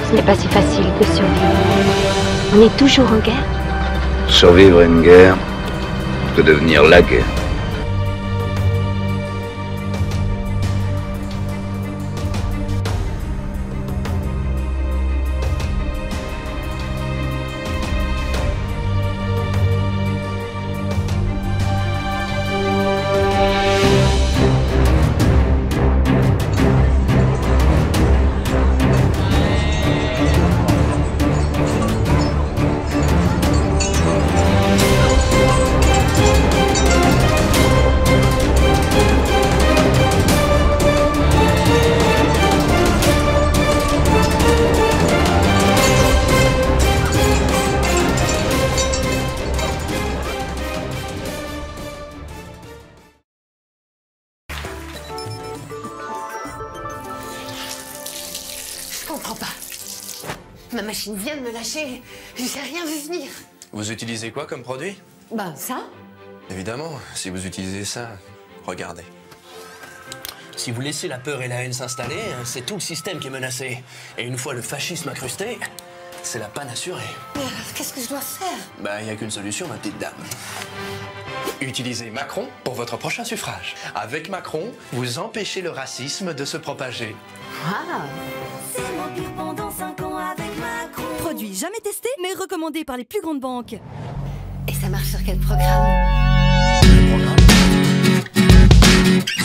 Ce n'est pas si facile de survivre. On est toujours en guerre. Survivre à une guerre peut devenir la guerre. Je comprends pas. Ma machine vient de me lâcher. J'ai rien vu venir. Vous utilisez quoi comme produit? Ben, ça? Évidemment, si vous utilisez ça, regardez. Si vous laissez la peur et la haine s'installer, c'est tout le système qui est menacé. Et une fois le fascisme incrusté, c'est la panne assurée. Mais alors, qu'est-ce que je dois faire? Bah, il n'y a qu'une solution, ma petite dame. Utilisez Macron pour votre prochain suffrage. Avec Macron, vous empêchez le racisme de se propager. Ah! C'est mon pire pendant 5 ans avec Macron. Produit jamais testé, mais recommandé par les plus grandes banques. Et ça marche sur quel programme? Le programme